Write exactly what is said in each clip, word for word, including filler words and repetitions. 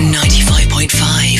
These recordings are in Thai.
ninety-five point five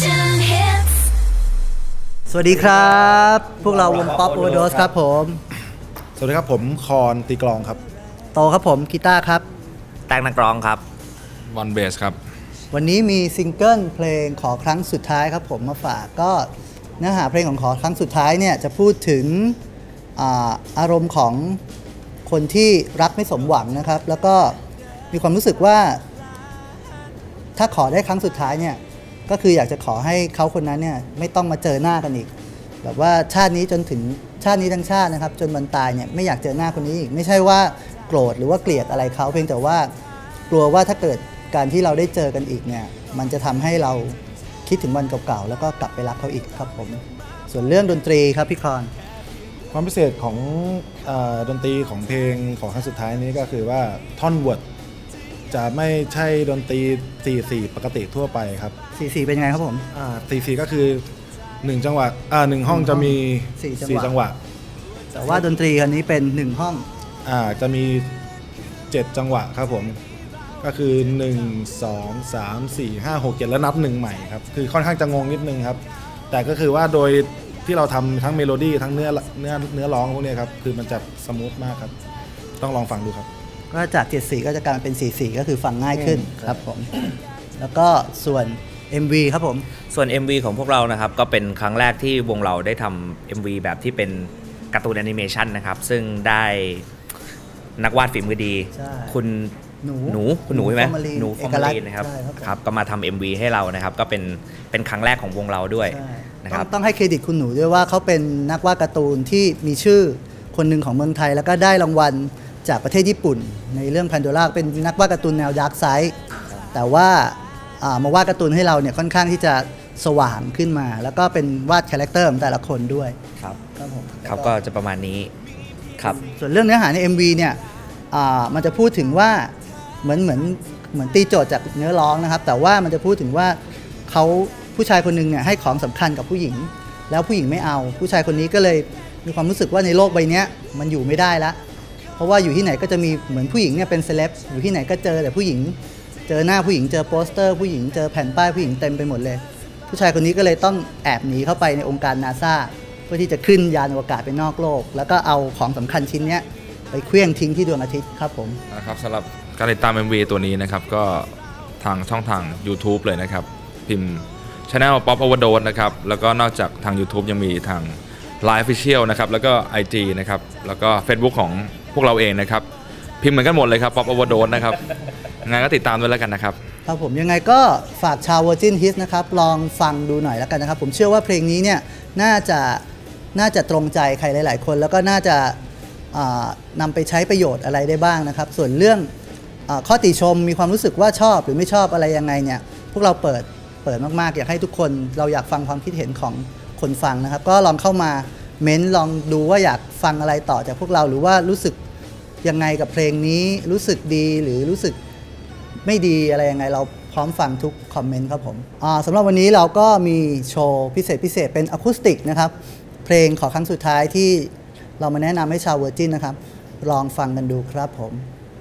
สวัสดีครับพวกเราวงป๊อปโอเวอร์โดสครับผมสวัสดีครับผมคอนตีกลองครับโตครับผมกีตาร์ครับแตงนักร้องครับวันเบสครับวันนี้มีซิงเกิลเพลงขอครั้งสุดท้ายครับผมมาฝากก็เนื้อหาเพลงของขอครั้งสุดท้ายเนี่ยจะพูดถึง อาอารมณ์ของคนที่รักไม่สมหวังนะครับแล้วก็มีความรู้สึกว่าถ้าขอได้ครั้งสุดท้ายเนี่ยก็คืออยากจะขอให้เขาคนนั้นเนี่ยไม่ต้องมาเจอหน้ากันอีกแบบว่าชาตินี้จนถึงชาตินี้ทั้งชาตินะครับจนวันตายเนี่ยไม่อยากเจอหน้าคนนี้อีกไม่ใช่ว่าโกรธหรือว่าเกลียดอะไรเขาเพียงแต่ว่ากลัวว่าถ้าเกิดการที่เราได้เจอกันอีกเนี่ยมันจะทำให้เราคิดถึงวันเก่าๆแล้วก็กลับไปรักเขาอีกครับผมส่วนเรื่องดนตรีครับพี่คอนความพิเศษของอดนตรีของเพลงของครั้งสุดท้ายนี้ก็คือว่าท่อนเวิร์ดจะไม่ใช่ดนตรี สี่สี่ ปกติทั่วไปครับสี่สี่ เป็นยังไงครับผมอ่า สี่สี่ ก็คือหนึ่งจังหวะอ่าหนึ่งห้องจะมีสี่จังหวะแต่ว่าดนตรีคันนี้เป็นหนึ่งห้องอ่าจะมีเจ็ดจังหวะครับผมก็คือหนึ่ง สอง สาม สี่ ห้า หก เจ็ดแล้วนับหนึ่งใหม่ครับคือค่อนข้างจะงงนิดนึงครับแต่ก็คือว่าโดยที่เราทำทั้งเมโลดี้ทั้งเนื้อเนื้อเนื้อร้องพวกนี้ครับคือมันจะสมูทมากครับต้องลองฟังดูครับก็จากเจ็ดสี่ก็จะกลายเป็นสี่สี่ก็คือฟังง่ายขึ้นครับผมแล้วก็ส่วน เอ็ม วี ครับผมส่วน เอ็ม วี ของพวกเรานะครับก็เป็นครั้งแรกที่วงเราได้ทำ เอ็ม วี แบบที่เป็นการ์ตูนแอนิเมชันนะครับซึ่งได้นักวาดฝีมือดีคุณหนูหนูคุณหนูใช่ไหมหนูฟอร์มาลีนนะครับครับก็มาทำ เอ็ม วี ให้เรานะครับก็เป็นเป็นครั้งแรกของวงเราด้วยนะครับต้องให้เครดิตคุณหนูด้วยว่าเขาเป็นนักวาดการ์ตูนที่มีชื่อคนหนึ่งของเมืองไทยแล้วก็ได้รางวัลจากประเทศญี่ปุ่นในเรื่องแพนโดร่าเป็นนักวาดการ์ตูนแนวดาร์กไซด์แต่ว่ามาวาดการ์ตูนให้เราเนี่ยค่อนข้างที่จะสว่างขึ้นมาแล้วก็เป็นวาดคาแรคเตอร์ของแต่ละคนด้วยครับครับผมครับก็จะประมาณนี้ครับส่วนเรื่องเนื้อหาใน เอ็ม วี เนี่ยมันจะพูดถึงว่าเหมือนเหมือนเหมือนตีโจทย์จากเนื้อร้องนะครับแต่ว่ามันจะพูดถึงว่าเขาผู้ชายคนหนึ่งเนี่ยให้ของสำคัญกับผู้หญิงแล้วผู้หญิงไม่เอาผู้ชายคนนี้ก็เลยมีความรู้สึกว่าในโลกใบนี้มันอยู่ไม่ได้แล้วเพราะว่าอยู่ที่ไหนก็จะมีเหมือนผู้หญิงเนี่ยเป็นเซเลบอยู่ที่ไหนก็เจอแต่ผู้หญิงเจอหน้าผู้หญิงเจอโปสเตอร์ผู้หญิงเจอแผ่นป้ายผู้หญิงเต็มไปหมดเลยผู้ชายคนนี้ก็เลยต้องแอบหนีเข้าไปในองค์การนาซาเพื่อที่จะขึ้นยานอวกาศไปนอกโลกแล้วก็เอาของสำคัญชิ้นนี้ไปเคลื่อนทิ้งที่ดวงอาทิตย์ครับผมนะครับสำหรับการติดตาม เอ็ม วี ตัวนี้นะครับก็ทางช่องทาง YouTube เลยนะครับพิมพ์ Channel Pop Overdose นะครับแล้วก็นอกจากทาง YouTube ยังมีทาง Line Official นะครับแล้วก็ ไอ จี นะครับแล้วก็ Facebook ของพวกเราเองนะครับพิมพ์เหมือนกันหมดเลยครับ Pop Overdose นะครับงั้นก็ติดตามด้วยแล้วกันนะครับครับผมยังไงก็ฝากชาว Virgin Hits นะครับลองฟังดูหน่อยแล้วกันนะครับผมเชื่อว่าเพลงนี้เนี่ยน่าจะน่าจะตรงใจใครหลายๆคนแล้วก็น่าจะนำไปใช้ประโยชน์อะไรได้บ้างนะครับส่วนเรื่องข้อติชมมีความรู้สึกว่าชอบหรือไม่ชอบอะไรยังไงเนี่ยพวกเราเปิดเปิดมากๆอยากให้ทุกคนเราอยากฟังความคิดเห็นของคนฟังนะครับก็ลองเข้ามาเม้นลองดูว่าอยากฟังอะไรต่อจากพวกเราหรือว่ารู้สึกยังไงกับเพลงนี้รู้สึกดีหรือรู้สึกไม่ดีอะไรยังไงเราพร้อมฟังทุกคอมเมนต์ครับผมสำหรับวันนี้เราก็มีโชว์พิเศษพิเศษเป็นอะคูสติกนะครับเพลงขอครั้งสุดท้ายที่เรามาแนะนำให้ชาวเวอร์จินนะครับลองฟังกันดูครับผม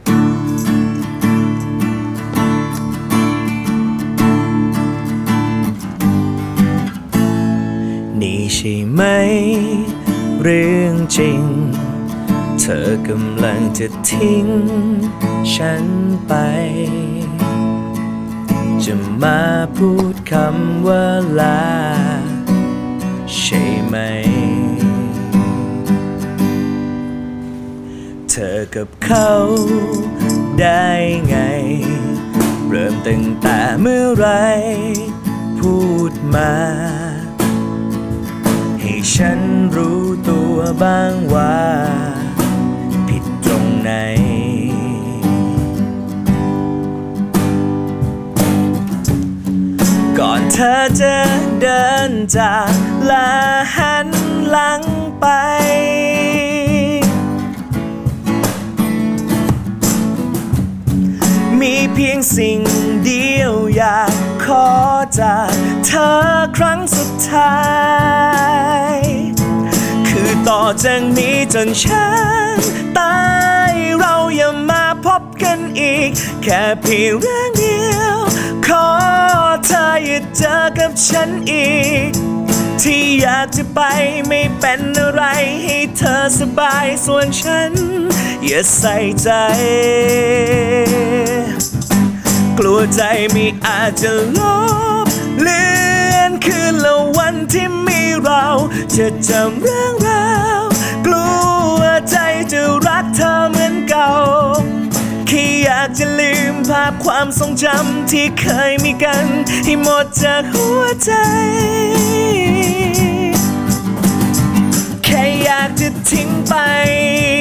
นี่ใช่ไหมเรื่องจริงเธอกำลังจะทิ้งฉันไปจะมาพูดคำว่าลาใช่ไหมเธอกับเขาได้ไงเริ่มตั้งแต่เมื่อไรพูดมาให้ฉันรู้ตัวบ้างว่าผิดตรงไหนก่อนเธอจะเดินจากและหันหลังไปมีเพียงสิ่งเดียวอยากขอจากเธอครั้งสุดท้ายคือต่อจากนี้จนฉันตายเราอย่ามาพบกันอีกแค่เพียงเรื่องเดียวขอฉันอีกที่อยากจะไปไม่เป็นอะไรให้เธอสบายส่วนฉันอย่าใส่ใจกลัวใจไม่อาจจะลบเลือนคืนละวันที่มีเราจะจำเรื่องราวกลัวใจจะรักเธอเหมือนเก่าแค่อยากจะลืมภาพความทรงจำที่เคยมีกันให้หมดจากหัวใจแค่อยากจะทิ้งไป